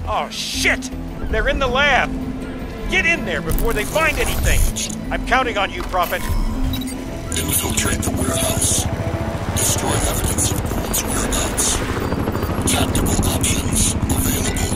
Oh, shit! They're in the lab! Get in there before they find anything! I'm counting on you, Prophet. Infiltrate the warehouse. Destroy evidence of Gould's whereabouts. Tactical options available.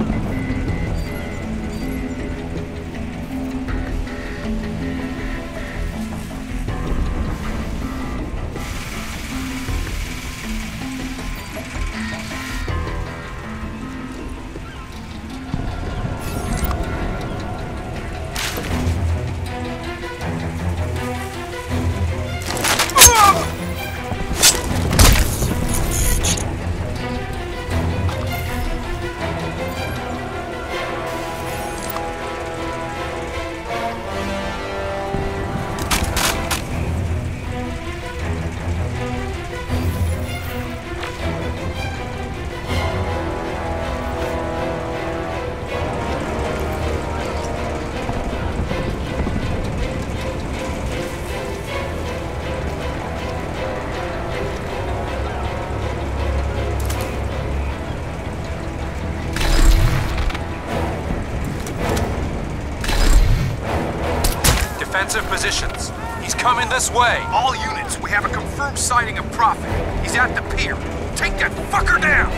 Defensive positions. He's coming this way. All units, we have a confirmed sighting of Prophet. He's at the pier. Take that fucker down!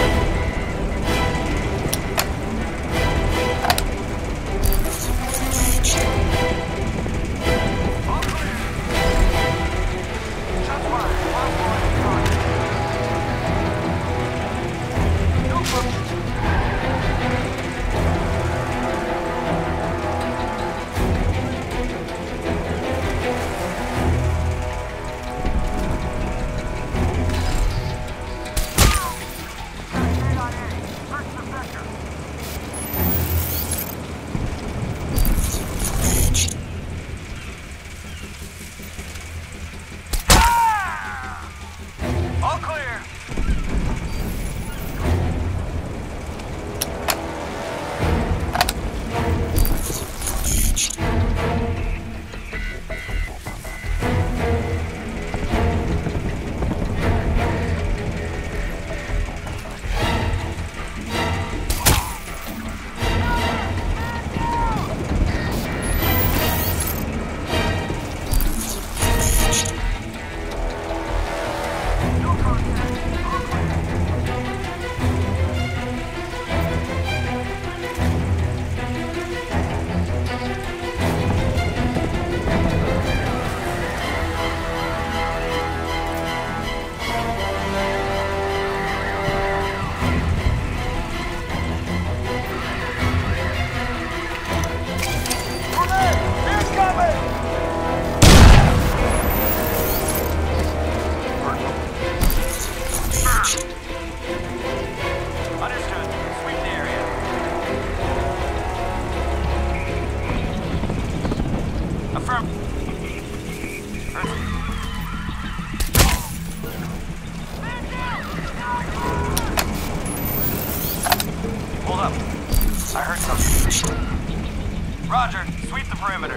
Roger. Sweep the perimeter.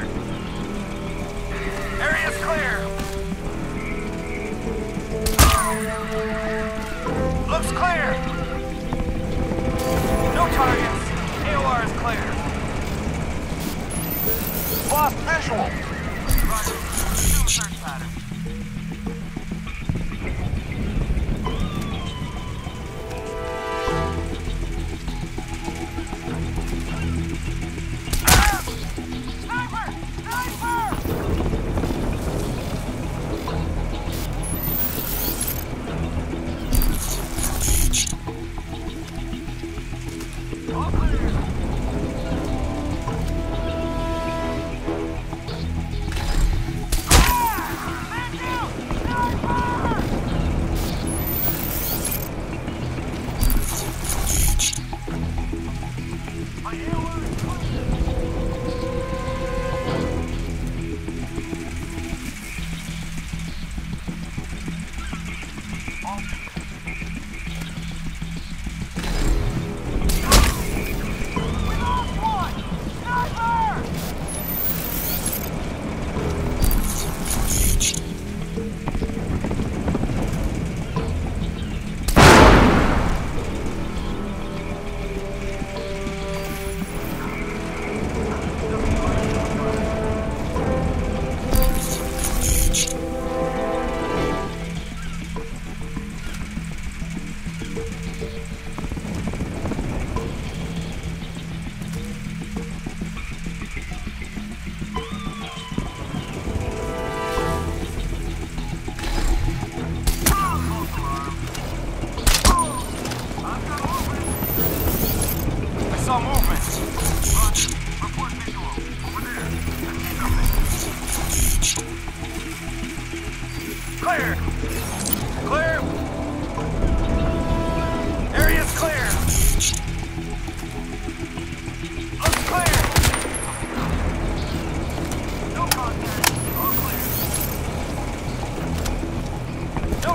Area's clear. Looks clear. No targets. AOR is clear. Lost visual. Roger. Resume search pattern.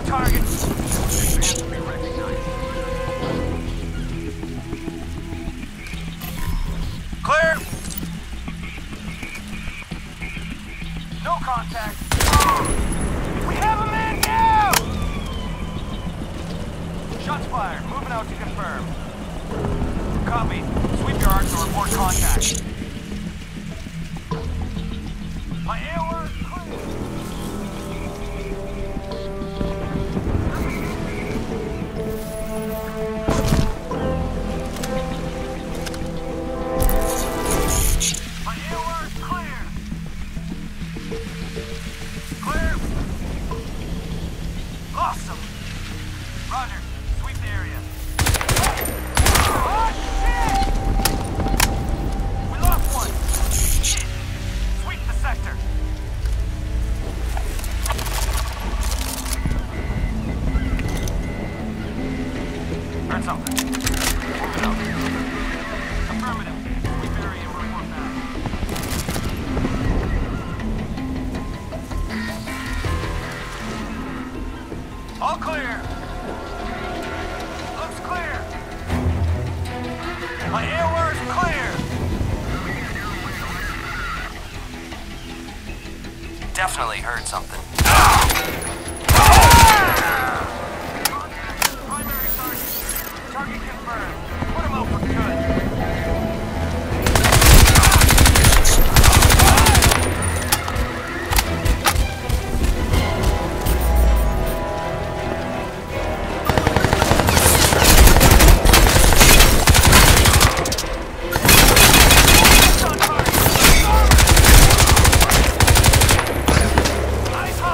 target. Clear. No contact. We have a man down! Shots fired. Moving out to confirm. Copy. Sweep your arcs and report contact. My AOR is clear. My AOR is clear. Clear. Awesome. Roger. Sweep the area. Oh, shit! We lost one. Shit. Sweep the sector. Heard something. Moving out. Affirmative. Sweep area and report back. All clear. Looks clear. My AOR is clear. Definitely heard something. Primary target. Target confirmed. Put him out for good. On target. Eyes high.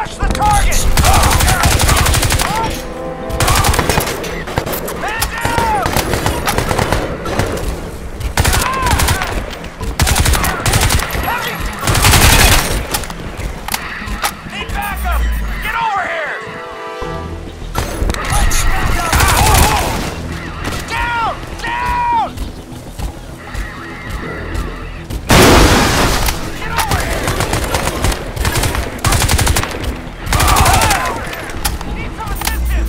Crush the target! Man down! Heavy! Need backup! Get over here! Down! Down! Get over here! Need some assistance!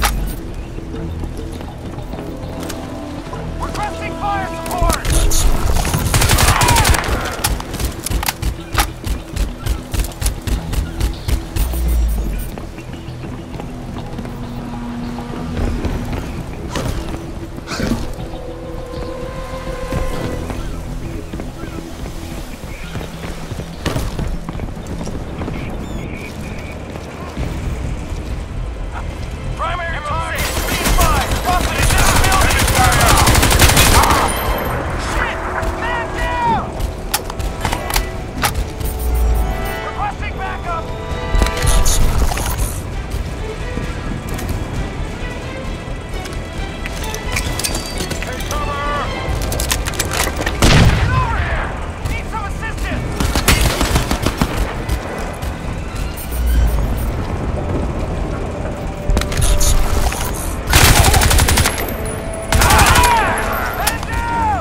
Requesting fire support! Primary target! Speed 5! Buffet in this building! Shit! Man down! Requesting backup! Take cover! Get over here! Need some assistance! Man down!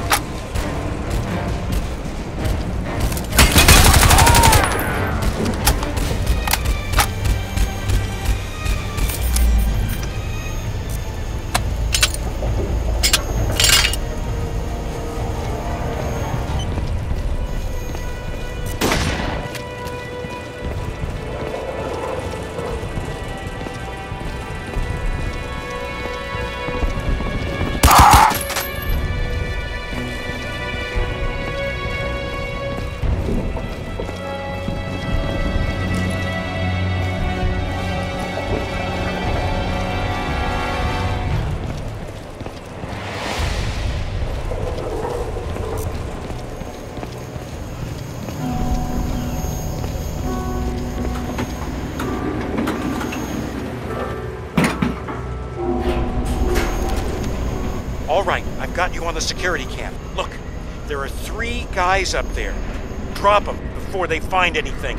All right, I've got you on the security cam. Look, there are 3 guys up there. Drop them before they find anything.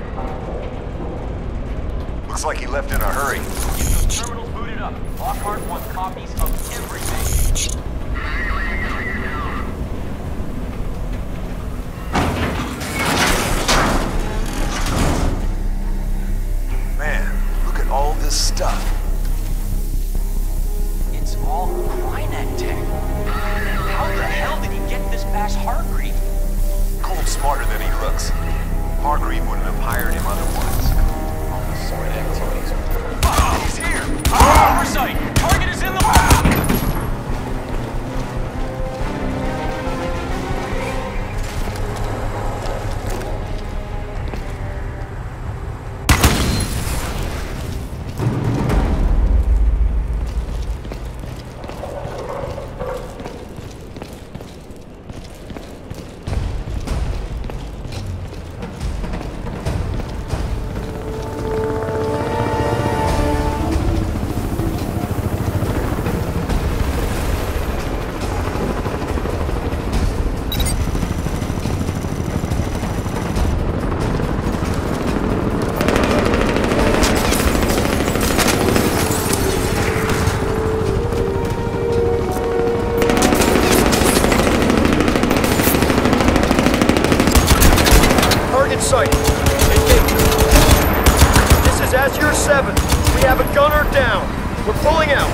Looks like he left in a hurry. Get those terminals booted up. Lockhart wants copies of everything. Man, look at all this stuff. It's all Crytek tech. How the hell did he get this past Hargreave? Cole's smarter than he looks. Hargreave wouldn't have hired him otherwise. All the sort activities. Oh, he's here! Oversight! Target is in the lab! sighted. Engage. This is Azure 7. We have a gunner down. We're pulling out.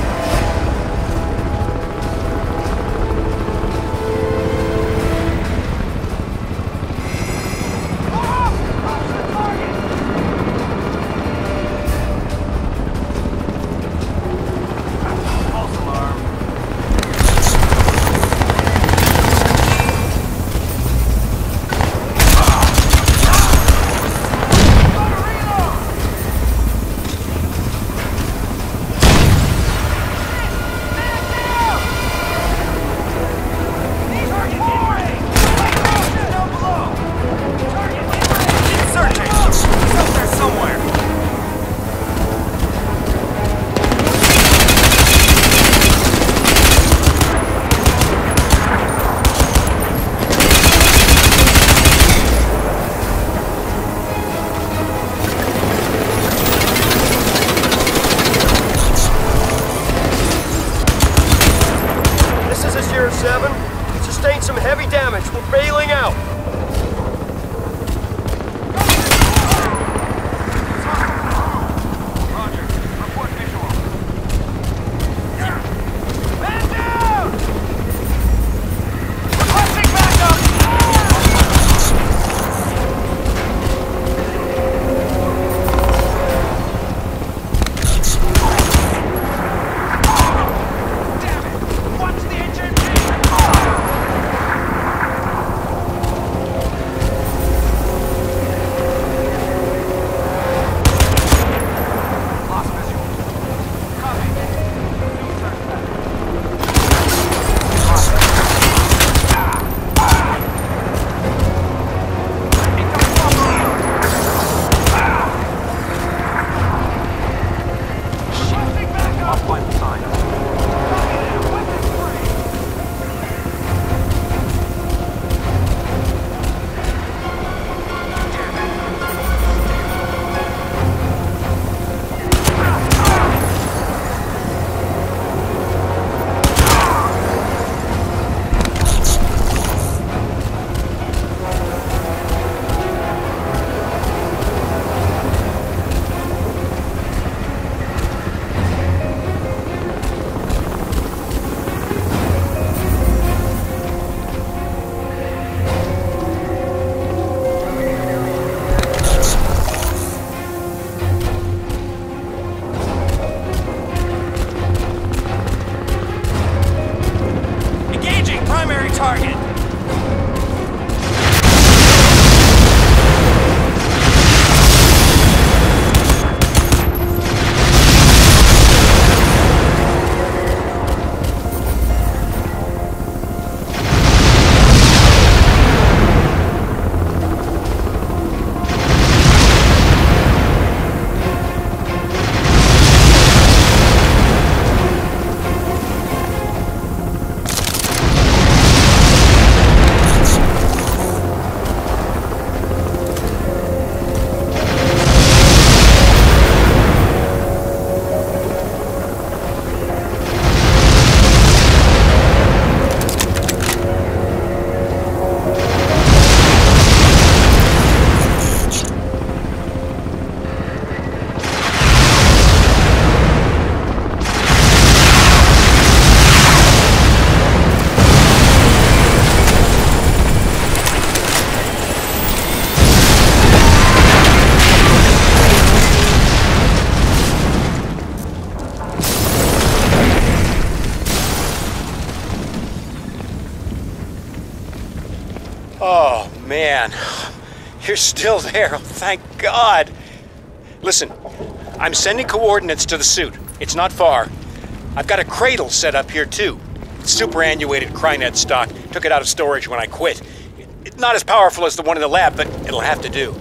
Oh, man. You're still there. Oh, thank God. Listen, I'm sending coordinates to the suit. It's not far. I've got a cradle set up here, too. It's superannuated Crynet stock. Took it out of storage when I quit. It's not as powerful as the one in the lab, but it'll have to do.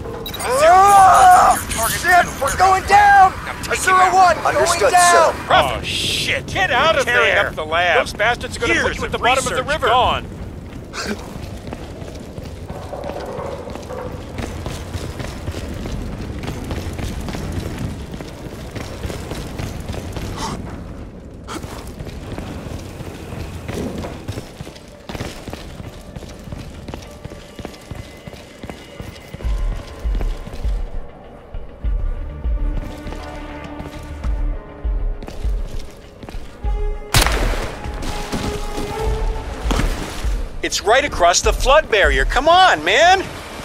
Shit! We're going down! Azura 1! Understood, going down! sir. Oh, shit. Get out of Tearing there. up the lab. Those bastards are going to put Years you at of the bottom of the research river. gone. It's right across the flood barrier. Come on, man!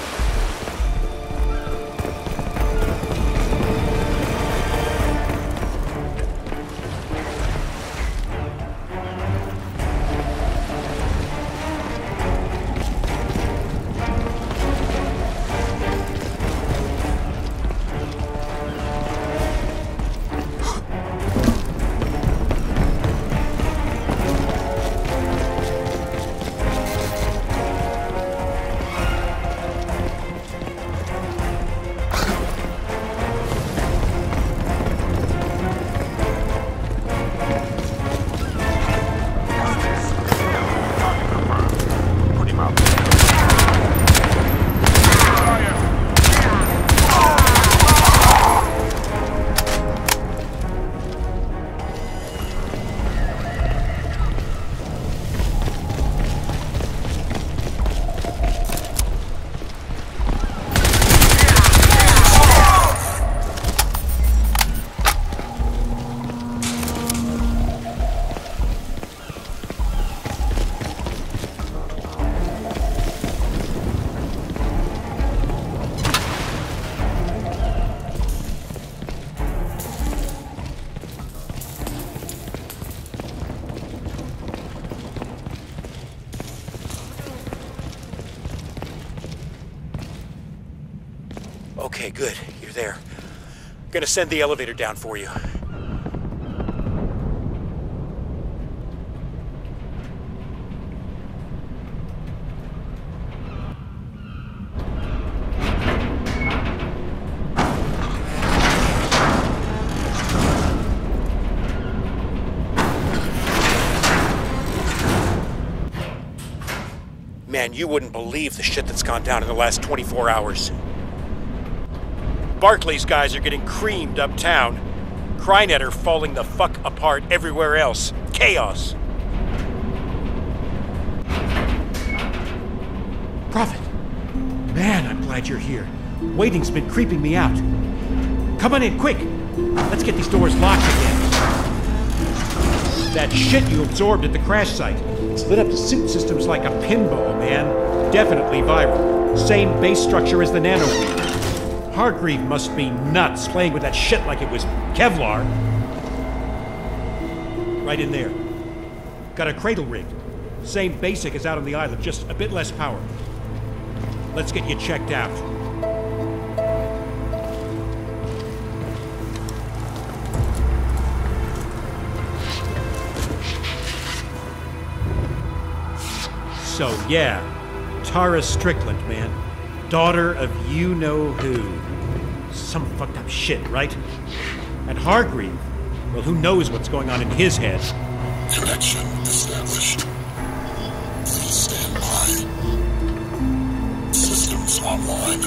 Okay, good. You're there. Gonna send the elevator down for you. Man, you wouldn't believe the shit that's gone down in the last 24 hours. Barclay's guys are getting creamed uptown. Crynet are falling the fuck apart everywhere else. Chaos. Prophet! Man, I'm glad you're here. Waiting's been creeping me out. Come on in, quick! Let's get these doors locked again. That shit you absorbed at the crash site. It's lit up the suit systems like a pinball, man. Definitely viral. Same base structure as the nanosuits. Hargreave must be nuts playing with that shit like it was Kevlar. Right in there. Got a cradle rigged. Same basic as out on the island, just a bit less power. Let's get you checked out. So, yeah, Tara Strickland, man. Daughter of you-know-who. Some fucked up shit, right? And Hargreave, well, who knows what's going on in his head? Connection established. Please stand by. Systems online.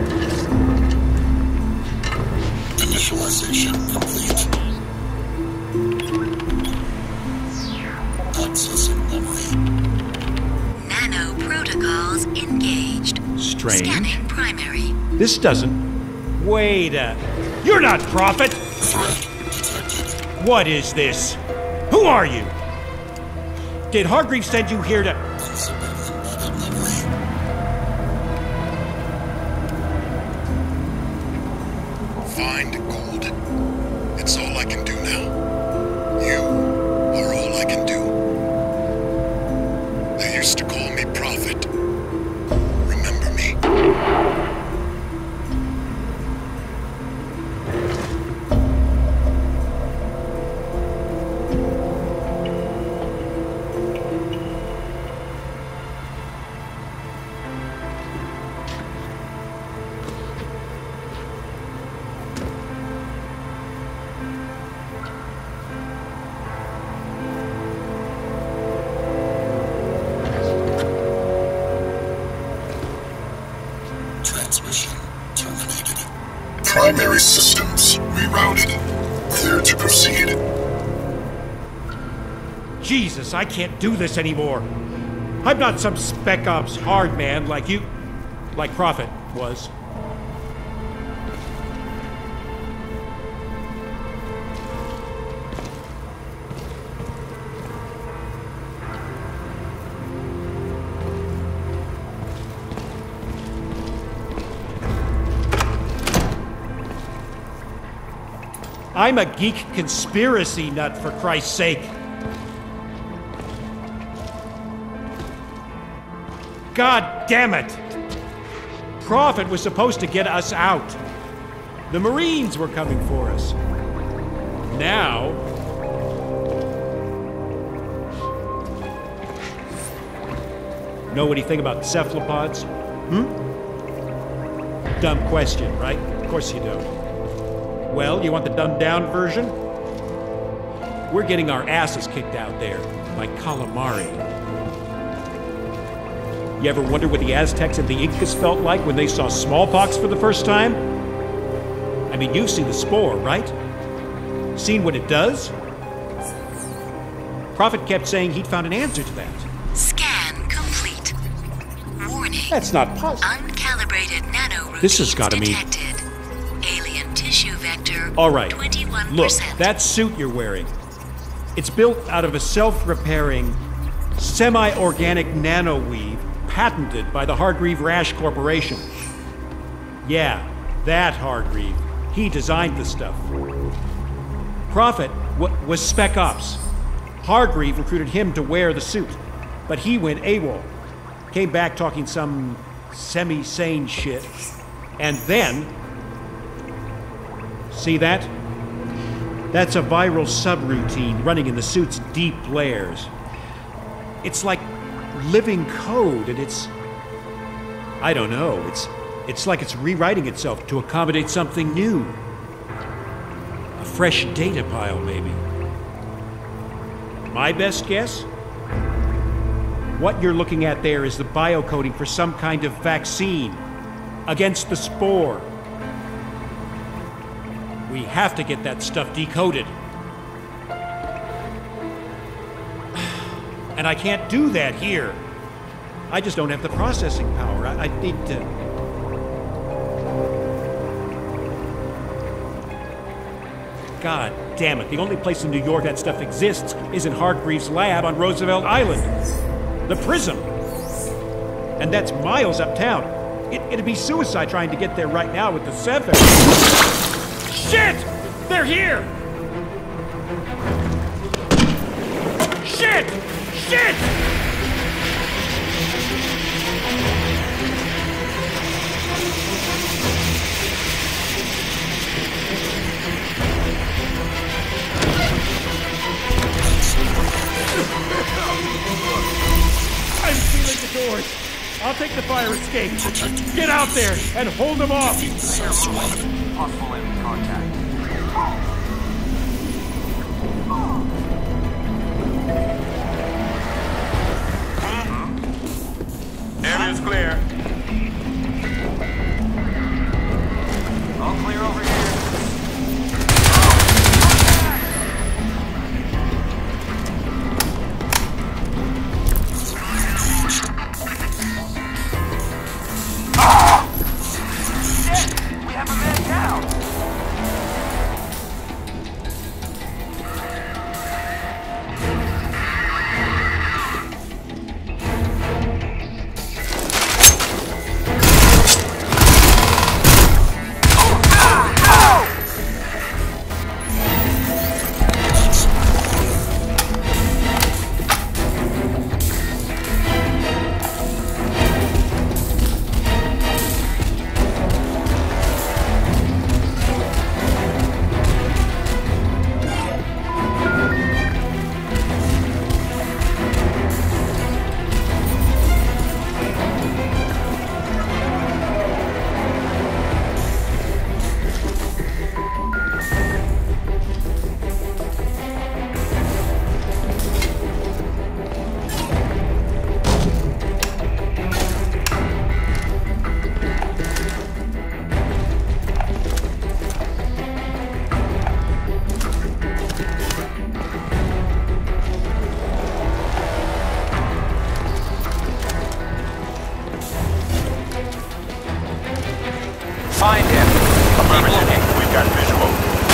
Initialization complete. Accessing memory. Nano protocols engaged. Strange. Scanning primary. This doesn't... Wait a... You're not Prophet! Threat detected. What is this? Who are you? Did Hargreave send you here to... Unzipping embedded memory. Find gold. It's all I can do now. You are all I can do. They used to call me Prophet. transmission terminated. Primary systems rerouted. Clear to proceed. Jesus, I can't do this anymore. I'm not some Spec Ops hard man like you... like Prophet was. I'm a geek conspiracy nut, for Christ's sake. God damn it! Prophet was supposed to get us out. The Marines were coming for us. Now... Know anything about cephalopods? Dumb question, right? Of course you don't. Well, you want the dumbed-down version? We're getting our asses kicked out there by calamari. You ever wonder what the Aztecs and the Incas felt like when they saw smallpox for the first time? I mean, you've seen the spore, right? Seen what it does? Prophet kept saying he'd found an answer to that. Scan complete. Warning. That's not possible. Uncalibrated nano This has got to mean... detected. Alien tissue vector. All right. 21%. Look, that suit you're wearing, it's built out of a self-repairing, semi-organic nanoweave patented by the Hargreave Rash Corporation. Yeah, that Hargreave. He designed the stuff. Prophet was Spec Ops. Hargreave recruited him to wear the suit, but he went AWOL. Came back talking some semi-sane shit. And then... See that? That's a viral subroutine running in the suit's deep layers. It's like living code, and it's... I don't know, it's like it's rewriting itself to accommodate something new. A fresh data pile, maybe. My best guess? What you're looking at there is the biocoding for some kind of vaccine against the spore. We have to get that stuff decoded. And I can't do that here. I just don't have the processing power. I need to... God damn it. The only place in New York that stuff exists is in Hargreaves' lab on Roosevelt Island. The Prism. And that's miles uptown. It'd be suicide trying to get there right now with the Ceph. Shit! They're here! Shit! Shit! I'm sealing the doors. I'll take the fire escape. Get out there and hold them off. Possible enemy contact. Area's clear. All clear over here. Shit! We have a man down! find him. Keep looking. We've got visual.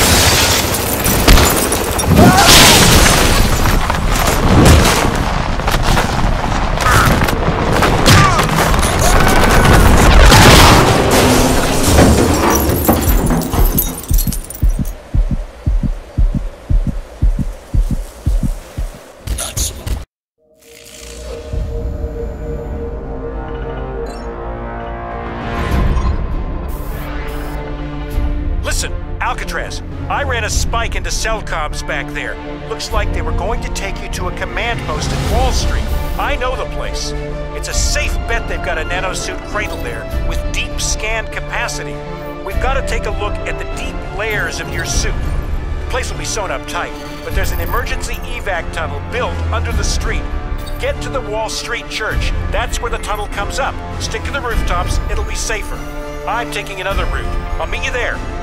Listen, Alcatraz, I ran a spike into cell comms back there. Looks like they were going to take you to a command post at Wall Street. I know the place. It's a safe bet they've got a nanosuit cradle there with deep scan capacity. We've got to take a look at the deep layers of your suit. The place will be sewn up tight, but there's an emergency evac tunnel built under the street. Get to the Wall Street Church. That's where the tunnel comes up. Stick to the rooftops, it'll be safer. I'm taking another route. I'll meet you there.